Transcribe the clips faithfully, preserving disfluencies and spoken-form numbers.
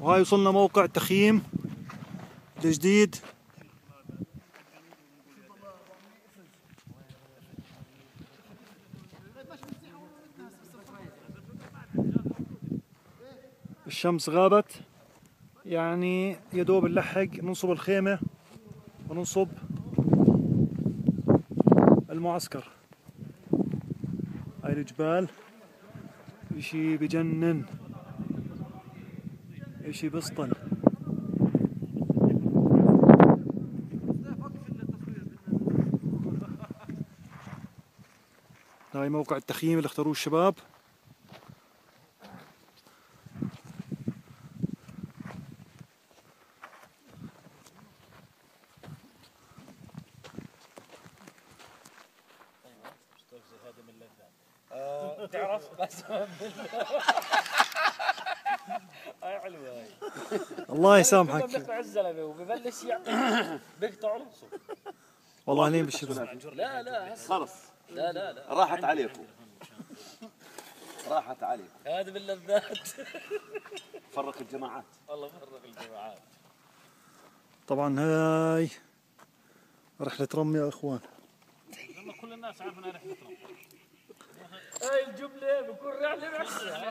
وهاي وصلنا موقع تخييم الجديد. الشمس غابت، يعني يدوب نلحق ننصب الخيمة وننصب المعسكر. هاي الجبال اشي بجنن، اشي بسطن. هاي موقع التخييم اللي اختاروه الشباب. تعرف بس هاي حلوه هاي. الله يسامحك. بيقطع الزلمه وببلش يعطي بيقطع نصه. والله لين بالشباب. لا لا خلص. لا لا لا راحت عليكم. راحت عليكم. هذا باللذات. فرق الجماعات. والله فرق الجماعات. طبعا هاي رحلة رمي يا اخوان. لما كل الناس عارفين رحلة رمي. هاي الجملة بكون رحلة بحسها.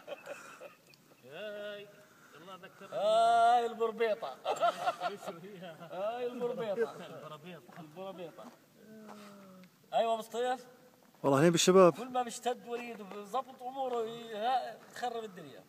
هاي والله ذكرت. هاي البربيطة. هاي البربيطة. البربيطة. البربيطة. ايوه مصطيف. والله لين بالشباب. كل ما بيشتد وليد وبظبط اموره يخرب الدنيا.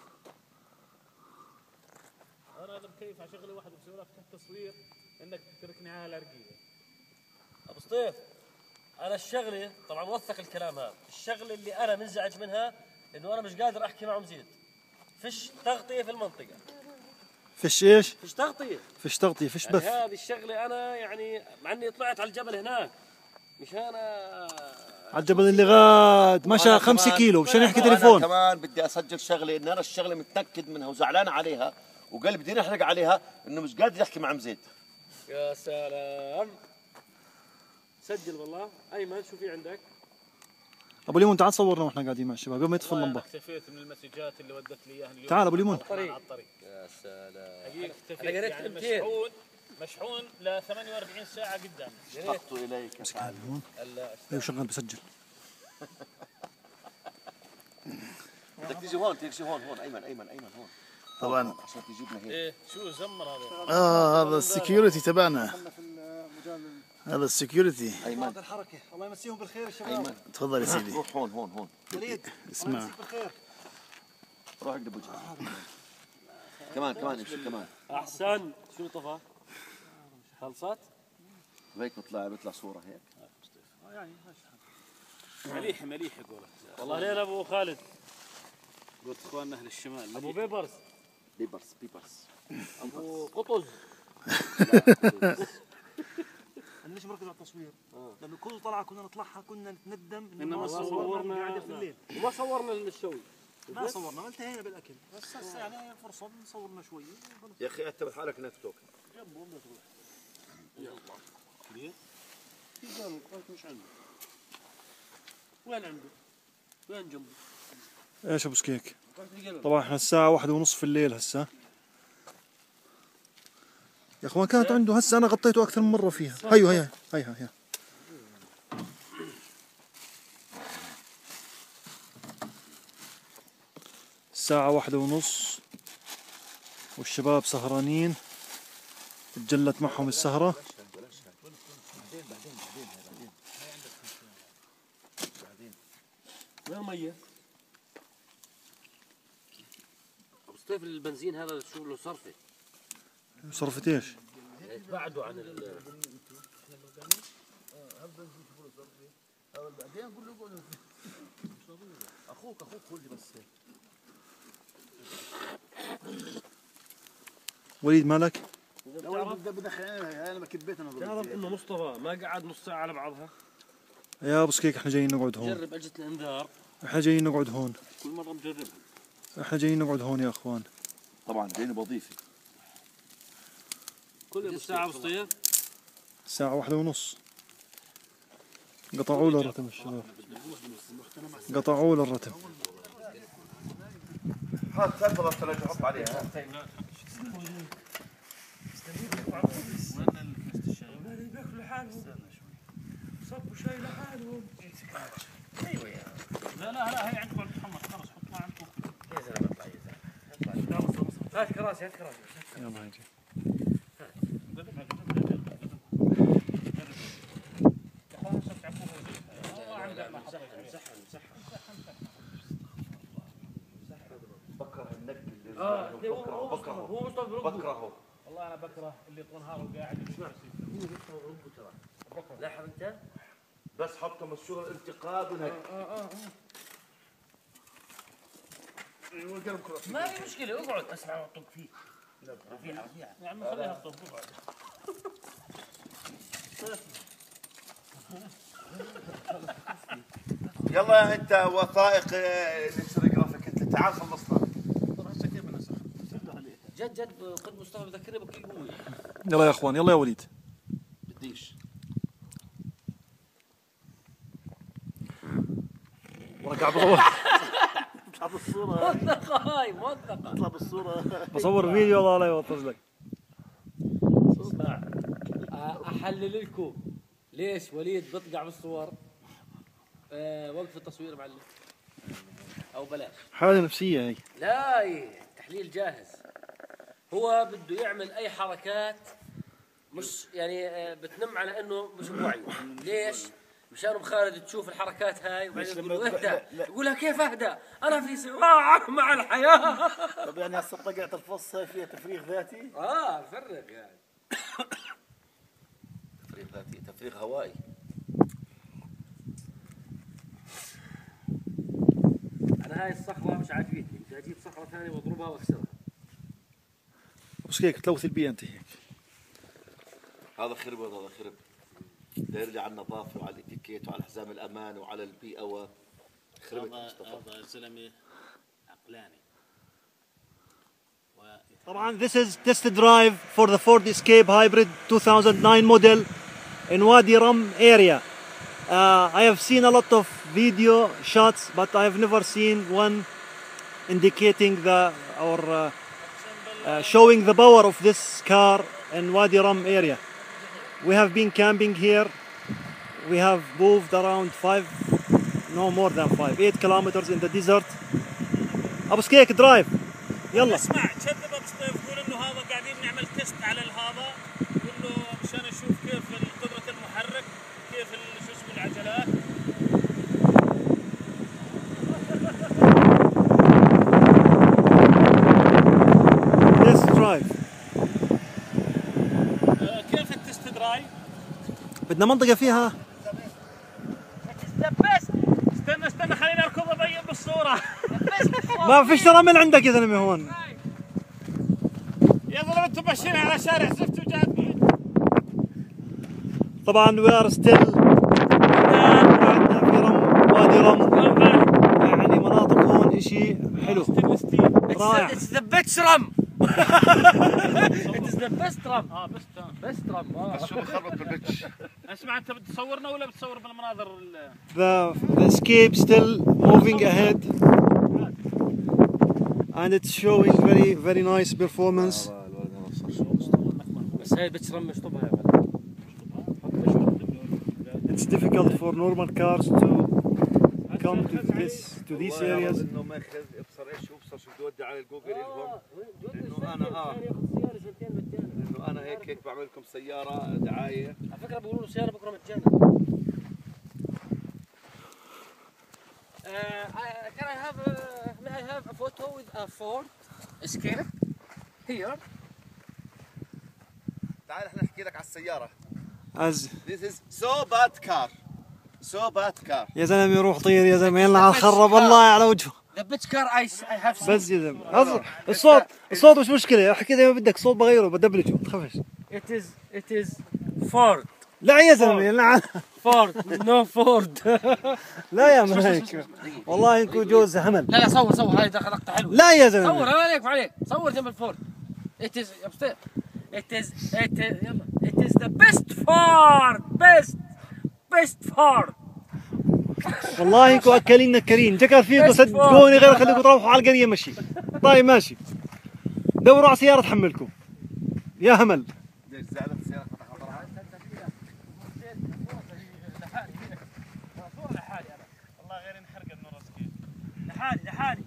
انا هذا مكيف على شغله واحده بسوي لك تصوير انك تتركني على رقيبه. ابو سطيف انا الشغله طبعا وثق الكلام هذا، الشغله اللي انا منزعج منها انه انا مش قادر احكي معه مزيد. فيش تغطيه في المنطقه. فيش ايش؟ فيش تغطيه. فيش تغطيه، فيش يعني بث. هذه الشغله انا يعني مع اني طلعت على الجبل هناك مش انا على الجبل اللي غاد مشى خمسة كيلو مشان يحكي تليفون. انا كمان بدي اسجل شغله ان انا الشغله متنكد منها وزعلان عليها وقلبي بدي نحرق عليها انه مش قادر يحكي مع مزيد. يا سلام. سجل والله. ايمن شو في عندك؟ ابو ليمون تعال صورنا واحنا قاعدين مع الشباب قبل ما يطفي اللمبه. اختفيت من المسجات اللي ودت لي اياها اليوم. تعال ابو ليمون. على الطريق. يا سلام. حقيقة اختفيت. انا قريت يعني كلمتين. مشحون مشحون ل ثمانية وأربعين ساعة قدام. اشتقت اليك يا تعال هون. ايوه شغال بسجل. بدك تيجي هون تيجي هون هون ايمن ايمن ايمن هون. طبعا عشان تجيبنا هيك. ايه شو زمر هذا؟ اه هذا السكيورتي تبعنا. هذا السكيورتي. ايمن الحركه الله يمسيهم بالخير الشباب. ايمن تفضل يا سيدي. روح هون هون هون. وليد اسمع. الله يمسيك بالخير. روح اقلب وجهك. كمان كمان امشي كمان. احسن. شو طفى؟ خلصت؟ هيك بيطلع بيطلع صوره هيك. يعني مليح مليح يقول. والله لين ابو خالد. قلت اخواننا اهل الشمال. ابو بيبرس. بيبرس بيبرس. ابو قطز. انا ليش مركز على التصوير؟ لانه كل طلعه كنا نطلعها كنا نتندم انه ما صورنا قاعده في الليل. وما صورنا المشوي. ما صورنا ما انتهينا بالاكل بس هسه يعني فرصه نصورنا شويه. يا اخي اعتبر حالك انك توك. جنبه ما تروح. يلا كبير. في جنبه قلت مش عنده. وين عنده؟ وين جنبه؟ ايش ابو سكيك؟ طبعا احنا الساعه واحدة ونص في الليل هسه. يا اخوان كانت عنده هسه انا غطيته اكثر من مره فيها. هيو هيا هيا هيا. الساعة واحدة ونص والشباب سهرانين، تجلت معهم السهرة. وين المية؟ ابو سطيف البنزين هذا شو له صرفه؟ صرفت ايش؟ بعده عن ال اخوك اخوك قول لي بس. وليد مالك؟ انا بكبيت انا. تعرف انه مصطفى ما قعد نص ساعة على بعضها؟ يا ابو سكيك احنا جايين نقعد هون. جرب اجهزة الانذار. احنا جايين نقعد هون. كل مرة مجربها. احنا جايين نقعد هون يا اخوان. طبعا جايين بوظيفه. كل ساعة ابو سطيف؟ الساعة واحدة ونص. قطعوا له الرتم الشباب. قطعوا له الرتم. هات تفضل الثلاجة حط عليها. بياكلوا حالهم. صبوا شاي لحالهم. ايوه يا لا لا لا هي عندكم محمد خلص حطوها عندكم. يا زلمه اطلع يا زلمه. هات كراسي هات كراسي. يلا هيجي. بكره النك اللي اه هو بكرهه هو مصطفى بربه بكرهه. والله انا بكره اللي طول نهاره وقاعد يسمع هو مصطفى بربه ترى بكره لاحظ انت بس حطهم الشغل انتقاد ونك. اه اه ما في مشكله اقعد اسمع واطق فيه رفيعه رفيعه يا عم خليها تطق اقعد يلا انت وثائق نشر جرافيك انت تعال خلصنا. جد جد قد مصطفى بذكرني بكل قوه يلا يا اخوان يلا يا وليد. بديش وانا قاعد بصور اطلع بالصورة. موثقه هاي موثقه اطلع بالصورة. بصور فيديو الله لا يوطز لك. اسمع احلل لكم ليش وليد بطقع بالصور. أه وقف التصوير معلم او بلاش حالة نفسية هي. لا إيه، تحليل جاهز. هو بده يعمل اي حركات مش يعني آه، بتنم على انه مش بوعيه. ليش؟ مشان ام خالد تشوف الحركات هاي وبعدين تقول له اهدى. يقولها كيف اهدى؟ انا في صراع مع الحياه. طب يعني هسه طقعت الفص هاي فيها تفريغ ذاتي؟ اه فرق يعني تفريغ ذاتي تفريغ هوائي. انا هاي الصخره مش عاجبتني بدي اجيب صخره ثانيه واضربها واكسرها. بس هيك تلوث البيئة انت هيك. هذا خرب وهذا خرب. بده يرجع على النظافة وعلى الاتيكيت وعلى حزام الأمان وعلى البيئة و خربت مصطفى. هذا زلمه عقلاني. طبعا this is test drive for the Ford Escape Hybrid two thousand nine model in Wadi Rum area. Uh, I have seen a lot of video shots, but I have never seen one indicating the or uh, uh, showing the power of this car in Wadi Rum area. We have been camping here. We have moved around five, no more than five, eight kilometers in the desert. أبو سكيك درايف يلا. اسمع كذب ابو سطيف يقول انه هذا قاعدين نعمل تيست على هذا يقول له مشان نشوف كيف قدره المحرك كيف شو اسمه العجلات. Test drive. كيف التست درايف؟ بدنا منطقة فيها استنى استنى خليني اركض ابين بالصوره. ما فيش رمل عندك يا زلمة هون. يا زلمه انتم ماشيين على شارع زفت وجاد. طبعا we are still قاعدنا في رم وادي رم يعني مناطق هون اشي حلو رائع. It's the best rum. It is the best rum. اه بس best rum. اه شو بخربط بالبتش. اسمع انت بتصورنا ولا بتصور بالمناظر ال The, the escape still moving ahead and it's showing very very nice performance. بس هاي بس رم اشطبها يا ولد. It's difficult for normal cars to come to this to these areas. انه ما ياخذ ابصر ايش ابصر شو بدي اودي على الجوجل لهم انه انا اه انه انا هيك هيك بعمل لكم سياره دعايه. على فكره بيقولوا له سياره بكره مجانا. Can I have a, may I have a photo with a Ford Escape here? تعال احنا نحكي لك على السياره. As This is so bad car. So bad car. يا زلمة روح طير يا زلمة يلا على خرب والله على وجهه. The bitch car I, I have seen. بس يا زلمة أص- الصوت الصوت مش مشكلة احكي زي ما بدك الصوت بغيره بدبلجه ما تخافش. It is it is Ford. لا يا زلمة لا Ford no Ford. لا يا من هيك والله انكم جوز همل. لا لا صور صور هاي دخل لقطة حلوة. لا يا صور زلمة ما عليك ما عليك صور جنب الفورد. It is يا أبو It is it is يلا It is the best Ford best best Ford. والله انكم اكلين نكرين، جكر فيكم صدقوني غير خليكم تروحوا على القريه مشي. طيب ماشي، دوروا على سياره تحملكم يا همل. ليش زعلت السيارة فتح خطرها؟ لحالي انا والله غير انحرق من راس كيف لحالي لحالي.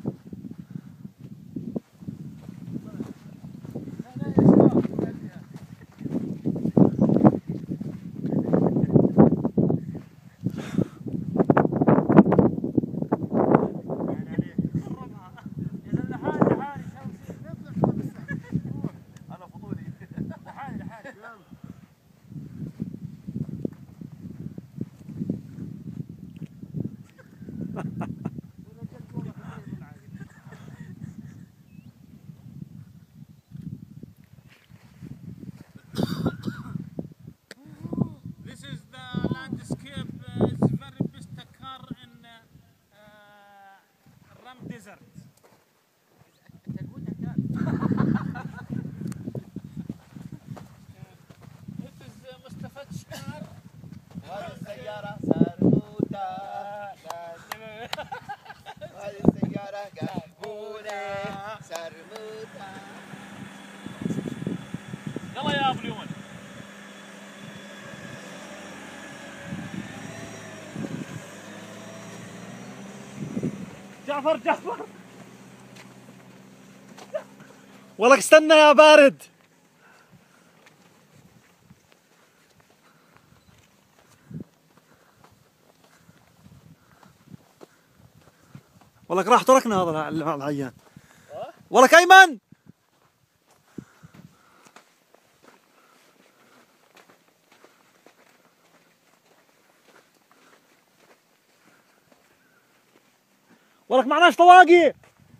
This is the landscape. Uh, it's very best occur in uh, uh, Ram Desert. It is uh, Mustafa Shkar. هذه السيارة سرموتة، هذه السيارة قهوة سرموتة. يلا يا ابو اليمن. جعفر جعفر ولك استنى يا بارد. ولك راح تركنا هذا العيان. ولك ايمن ولك معناش طواقي.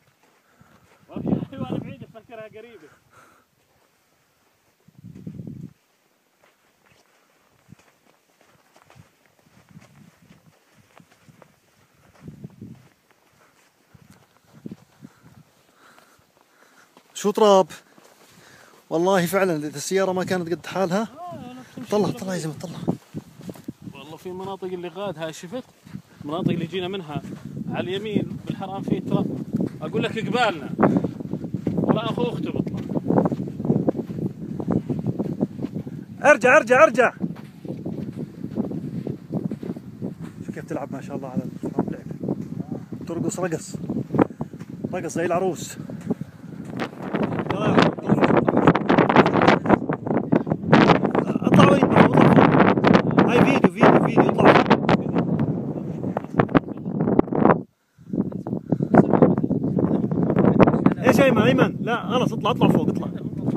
وانا بعيد افكرها قريبه. شو تراب والله فعلا. اذا السياره ما كانت قد حالها. طلع طلع يا زلمه طلع. والله في مناطق اللي غادها شفت، المناطق اللي جينا منها على اليمين بالحرام فيه ترى اقول لك قبالنا ولا اخو اخته بطلع. ارجع ارجع ارجع. شوف كيف تلعب ما شاء الله على اللعب. ترقص رقص رقص زي العروس. اطلع وين اطلع فوق. هاي فيديو فيديو فيديو اطلع فوق. ايش ايمن ايمن لا خلاص اطلع اطلع فوق اطلع.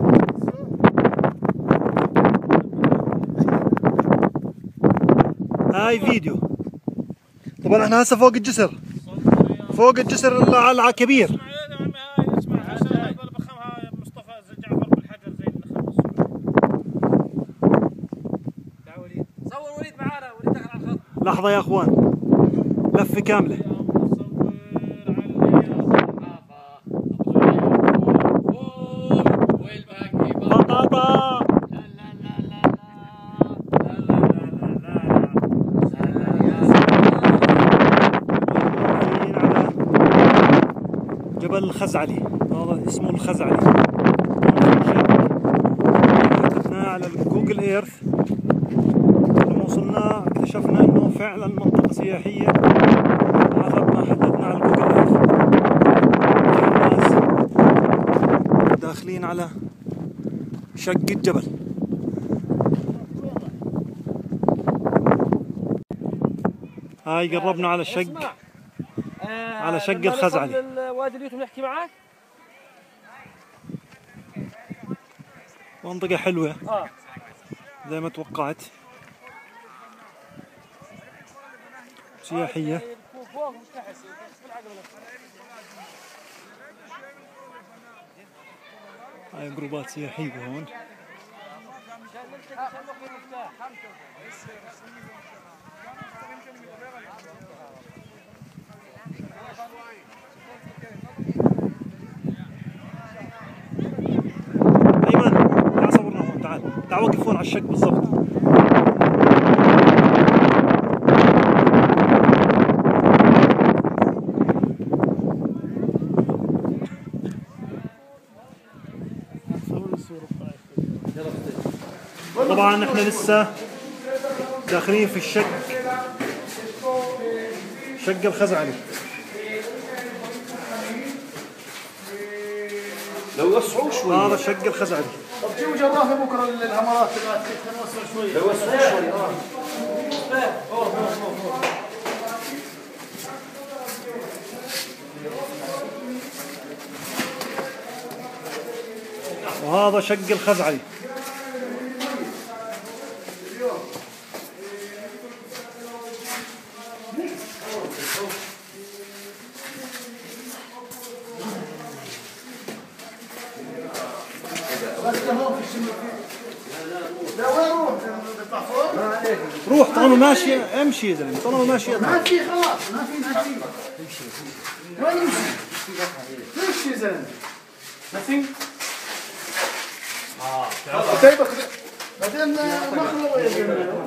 هاي فيديو. طبعا احنا هسه فوق الجسر، فوق الجسر على الكبير. اسمع اسمع يقول بخمها مصطفى جعفر بالحجر زي اللي خمس. تعال وليد صور وليد معانا، وليد دخل على الخط. لحظة يا اخوان لفة كاملة. بطاطا جبل الخزعلي، هذا اسمه الخزعلي. كتبناه على جوجل ايرث، لما وصلنا اكتشفنا انه فعلا منطقة سياحية. حسبنا حددنا على جوجل ايرث. الناس داخلين على شق الجبل. هاي قربنا على الشق، على شق الخزعلي. وادي اليوتيوب نحكي معك. منطقة حلوة اه زي ما توقعت، سياحية. هاي جروبات سياحية هون. أيمن تعال صورنا هون، تعال تعال وقف هون على الشق بالضبط. طبعا احنا لسه داخلين في الشق شق الخزعلي. لو وسعوا شوي. هذا الشق الخزعلي. طب جيبوا جرافي بكره للهمرات تبعت نوسع شوي. لو وسعوا شوي. اه وهذا شق الخزعلي. روح طالما ماشي امشي يا زلمه، طالما ماشي ما في خلاص ما في ما في وين يمشي؟ امشي يا زلمه. nothing. طيب بعدين مخلوق يا زلمه.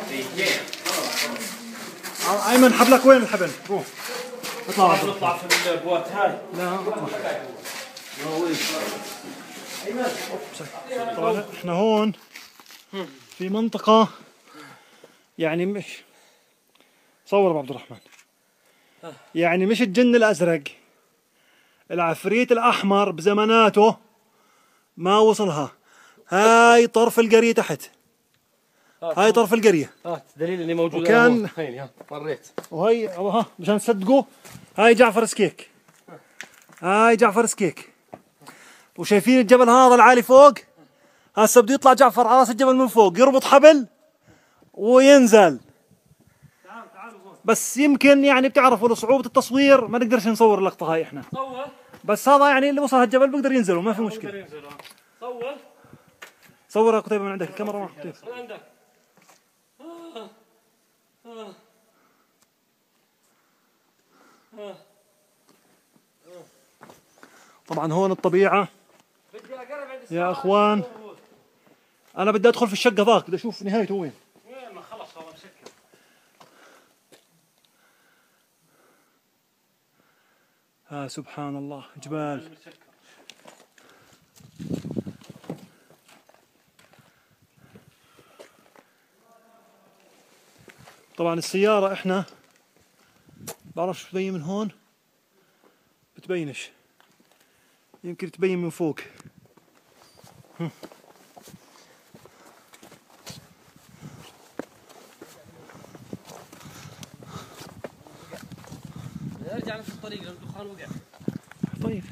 ايمن حبلك وين الحبل؟ روح اطلع نطلع في البوات هاي. لا اطلع. طبعا احنا هون في منطقة يعني مش صور ابو عبد الرحمن، يعني مش الجن الازرق، العفريت الاحمر بزماناته ما وصلها. هاي طرف القرية تحت، هاي طرف القرية. هات دليل اني موجود. وكان هيني ها مريت. وهي ها مشان تصدقوا هاي جعفر سكيك، هاي جعفر سكيك. وشايفين الجبل هذا العالي فوق؟ هسه بده يطلع جعفر على راس الجبل من فوق، يربط حبل وينزل. بس يمكن يعني بتعرفوا لصعوبة التصوير ما نقدرش نصور اللقطة هاي احنا. صور. بس هذا يعني اللي وصل هالجبل بيقدر ينزل وما في مشكلة. صور. صور يا قتيبة من عندك الكاميرا. ما قتيبة من عندك. آه. آه. آه. طبعا هون الطبيعة يا اخوان. انا بدي ادخل في الشقة ذاك، بدي اشوف نهايته وين. وين ما خلص هذا مسكر. ها سبحان الله جبال. طبعا السيارة احنا بعرفش تبين من هون، بتبينش، يمكن تبين من فوق. هم. ارجع نفس الطريق لان الدخان وقع. طيب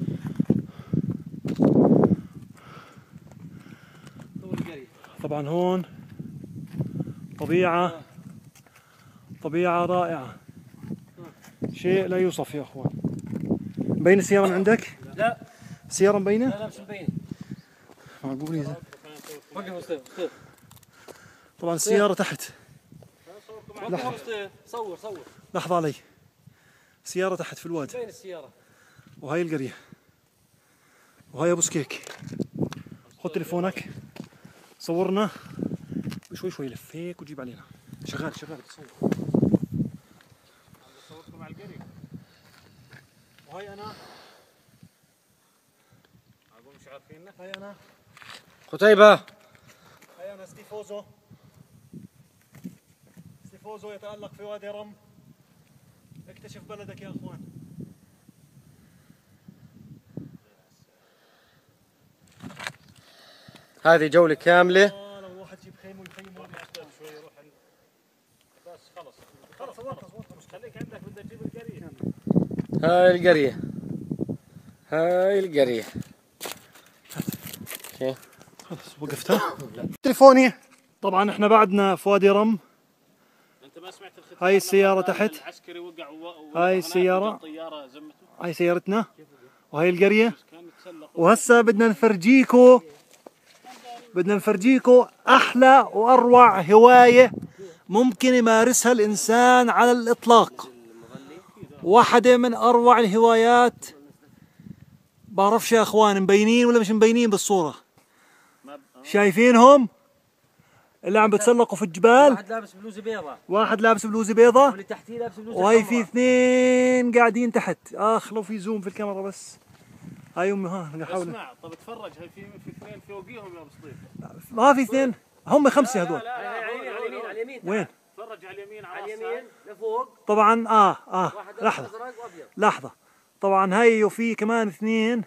طبعا هون طبيعة طبيعة رائعة، شيء لا يوصف يا اخوان. مبين السيارة من عندك؟ لا السيارة مبينة؟ لا لا مش مبين. معقول يا زلمة. وقف مصطفى. طبعا السيارة تحت. وقف مصطفى. صور صور. لحظة علي. السيارة تحت في الواد. فين السيارة؟ وهاي القرية وهاي ابو سكيك. خذ تليفونك صورنا شوي شوي، لف هيك وجيب علينا. شغال شغال بتصور. صورتكم على القرية. وهاي انا اقول مش عارفينك. هاي انا قتيبة. هاي انا ستيفوزو. ستيفوزو يتألق في وادي رم. اكتشف بلدك يا اخوان. هذه جولة كاملة. آه لو الواحد يجيب خيمه ويخيم شوي يروح بس خلص خلص صورت صورت مش خليك عندك بدك تجيب القرية. هاي القرية هاي القرية. اوكي خلص وقفتها. تليفوني. طبعا احنا بعدنا في وادي رم. انت ما سمعت الختام؟ هاي السيارة تحت. العسكري وقع و... هاي السيارة. الطيارة زمته. هاي سيارتنا وهاي القرية. كان يتسلق. وهسا بدنا نفرجيكو بدنا نفرجيكو أحلى وأروع هواية ممكن يمارسها الإنسان على الإطلاق. واحدة من أروع الهوايات. بعرفش يا أخوان مبينين ولا مش مبينين بالصورة؟ شايفينهم اللي عم بتسلقوا في الجبال؟ واحد لابس بلوزة بيضاء. واحد لابس بلوزة بيضاء واللي تحتيه لابس بلوزة وهي في حمراء. اثنين قاعدين تحت. اخ لو في زوم في الكاميرا بس. هاي امي ها نحاول. اسمع طب اتفرج هاي في في اثنين فوقيهم يا ابو سطيف. ما في اثنين. هم خمسة هذول. لا لا على اليمين على اليمين على اليمين. وين؟ تفرج على اليمين على اليمين لفوق. طبعا اه اه لحظة لحظة. طبعا هي وفي كمان اثنين.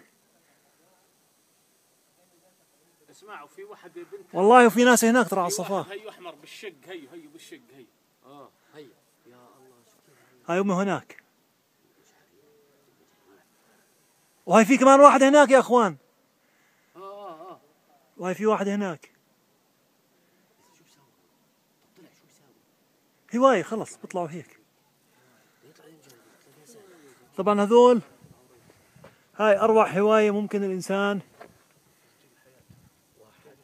اسمعوا في واحد بنت والله وفي ناس هناك ترى على الصفار. هي احمر بالشق هي هي بالشق هي. اه هي يا الله. هاي هم هناك. وهي في كمان واحد هناك يا اخوان. اه اه اه. وهي في واحد هناك. شو بساوي؟ طلع شو بساوي؟ هواية خلص بيطلعوا هيك. طبعا هذول هاي أروع هواية ممكن الإنسان. واحد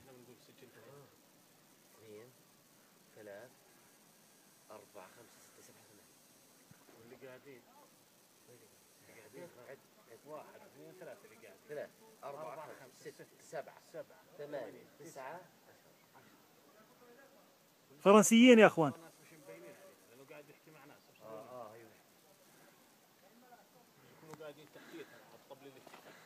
اثنين ثلاث أربعة خمسة ستة سبعة ثمانية. واللي قاعدين قاعدين عد عد واحد اثنين ثلاثة اللي قاعدين. ثلاث أربعة خمسة ستة سبعة سبعة ثمانية تسعة. فرنسيين يا أخوان. ناس مش مبينين عليه لأنه قاعد يحكي مع ناس. اه اه ايوه. يكونوا قاعدين تحتيتها على الطبل اللي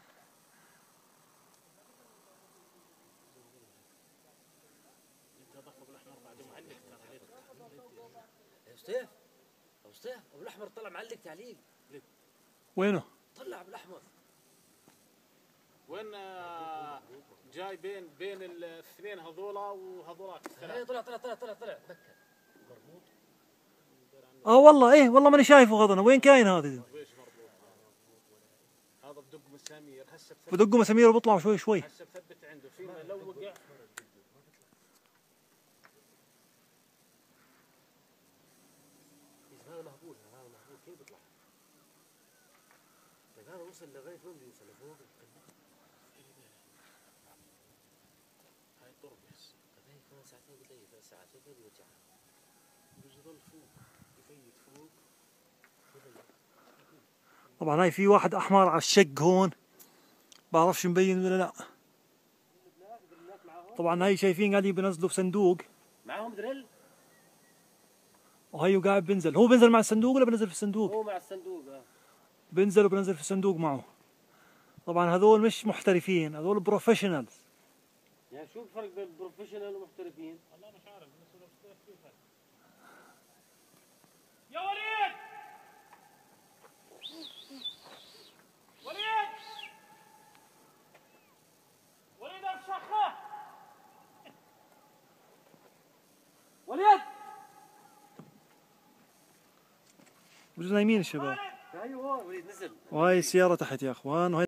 انت هذاك ابو الاحمر بعد معلق ترى. يا سطيف ابو سطيف ابو الاحمر طلع معلق تعليق. وينه؟ طلع ابو الاحمر. وين آه، جاي بين بين الاثنين هذولا وهذولاك ايه الثلاثة. طلع طلع طلع طلع طلع بكر مربوط. اه والله ايه والله ماني شايفه غضنا. وين كاين هذا؟ ويش مربوط؟ هذا بدق مسامير هسه بثبت. بدقوا مسامير وبيطلعوا شوي شوي. هسه بثبت عنده فيما لو وقع. هذا مهبول هذا مهبول كيف بيطلع؟ طيب هذا وصل لغايه وين بده يوصل؟ لفوق؟ هاي طربس. طيب هي كمان ساعتين قلت لي ثلاث ساعات كيف بده يرجعها؟ بده يضل فوق يفيد فوق. طبعا هاي في واحد أحمر على الشق هون. بعرفش مبين ولا لا. طبعا هاي شايفين قاعدين بينزلوا بصندوق. معاهم دريل؟ وهيو قاعد بنزل. هو بنزل مع الصندوق ولا بنزل في الصندوق؟ هو مع الصندوق اه. بنزل وبنزل في الصندوق معه. طبعا هذول مش محترفين، هذول بروفيشنالز. يعني شو الفرق بين البروفيشنال والمحترفين؟ والله مش عارف بالنسبه للصيف كيف هذا. يا وليد وليد وليد افشخه وليد بجوز نايمين الشباب. ايوه وليد نزل. وهاي السيارة تحت يا اخوان. وهي